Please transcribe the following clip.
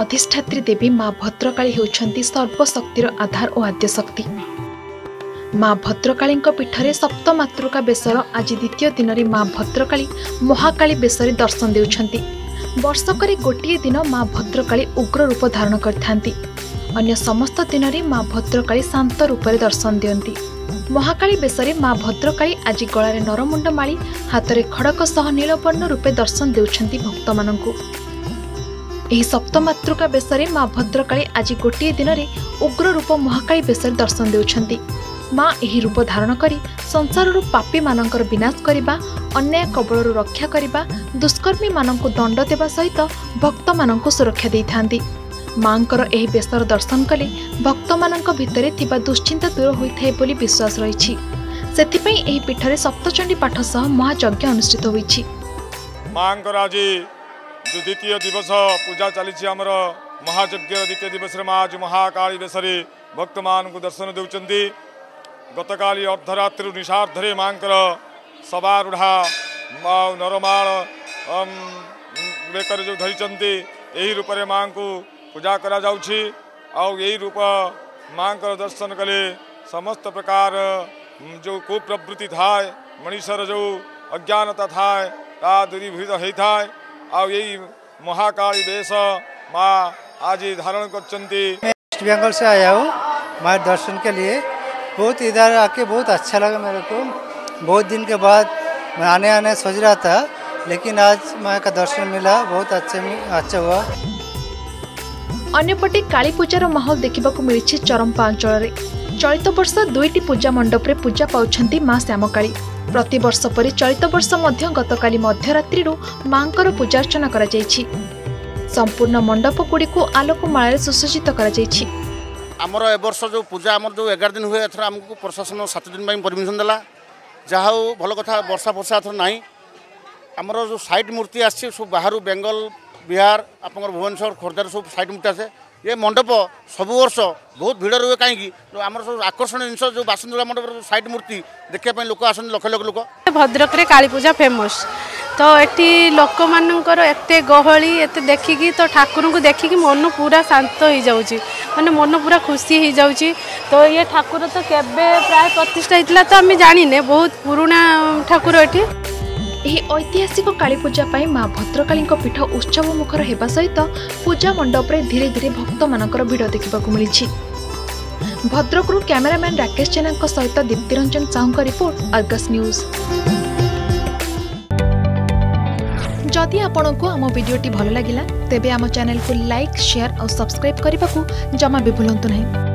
अधिष्ठात्री देवी माँ भद्रकाली होउछंती सर्वशक्तिर आधार और आद्यशक्ति। माँ भद्रकाली पीठरे सप्तमातृका बेसर आज द्वितीय दिन में माँ भद्रकाली महाकाली बेसरे दर्शन देउछंती। वर्षक गोटे दिन माँ भद्रकाली उग्र रूप धारण करथांती। अन्य समस्त दिन में माँ भद्रकाली शांत रूप दर्शन दियंती। महाकाली बेसरे माँ भद्रकाली आज गलारे नरमुंड माली हाथ में खड़क सह नीलवर्ण रूपे दर्शन देउछंती भक्त मानंकु। एही सप्तमातृका बेसरे माँ भद्रकाली आज गोटे दिन में उग्र रूप महाकाली बेसरे दर्शन देउछंती। माँ एही रूप धारण करी संसार पापी मानकर विनाश करिबा, अन्याय कबलरू रक्षा करिबा, दुष्कर्मी मानंकु दंड देवा सहित भक्त मानंकु सुरक्षा देइथांती। मांकर एही बेसर दर्शन कले भक्त मानंक भितरे थिबा दुश्चिंता दूर होइथाय बोली विश्वास रहिछि। सेथिपई एही पीठरे सप्तचंडी पाठ सह महायज्ञ अनुष्ठित होइछि। मांकर आज द्वितीय दिवस पूजा चली आमर महायज्ञ द्वितीय दिवस माँ आज महाकाली बेसरे भक्त मान को दर्शन देउचंती। गतकाली अर्धरात्रि निशार्धरे मांकर सवारूढ़ा नरमाल बेकर जो धरी यही रूप में माँ को पूजा करा जाउछि। यही रूप माँ का दर्शन कले समस्त प्रकार जो कुप्रवृत्ति थाए मनुष्यर जो अज्ञानता थाए ता दूरीभूत होता है। यही महाकाली वेश माँ आज धारण करचंती। वेस्ट बंगाल से आया हूँ माँ दर्शन के लिए। बहुत इधर आके बहुत अच्छा लगा मेरे को। बहुत दिन के बाद मैं आने सोच रहा था, लेकिन आज माँ का दर्शन मिला, बहुत अच्छा हुआ। अन्यपटे काली पूजार माहौल देखा मिली चरंपा अंचल। चलित वर्ष दुईटी पूजा मंडप रे पूजा पाउछंती माँ श्यामकाली। प्रति वर्ष परि चलित वर्ष मध्य गतकाली मध्यरात्रि मांकर पूजार्चना करा जायछि। संपूर्ण मंडप गुड़ी को आलोकमाला सुसज्जित करा जायछि। आमर ए वर्ष जो पूजा आमर जो 11 दिन हुए एथर आमको प्रशासन 7 दिन परमिशन देला। जहा भल कथा वर्षा फर्षा एथर ना। आमर जो साइड मूर्ति आसी सब बाहर बेंगल बिहार आप भुवनेश्वर खोर्धार सब साइड मूर्ति आसे। ये मंडप सब वर्ष बहुत भिड़ रुए कहीं आम सब आकर्षण जिन जो बासुंदरा मंडप साइड मूर्ति देखापी लोक आस लक्ष लक्ष लोक। भद्रक रे काली पूजा फेमस तो ये लोक मानकर एत गहली एत देखिकी तो ठाकुर को देखिकी मन पूरा शांत हो जाऊँगी, माने मन पूरा खुशी हो जाऊँगी। तो ये ठाकुर तो केबे प्राय प्रतिष्ठा होता तो आम जाने बहुत पुराना ठाकुर ये। एही ऐतिहासिक काली पूजा पाई माँ भद्रकाली पीठ उत्सव मुखर हेबा सहित पूजा मंडप रे धीरे धीरे भक्त मानकर भिड़ देखा मिली। भद्रकरू कैमरामैन राकेश जेना सहित Diptiranjan Sahu report Argus news. जदि आपंक आम भिडी भल लगा तेब आम चैनल को लाइक शेयर और सब्सक्राइब करने को जमा भी भूलु नहीं।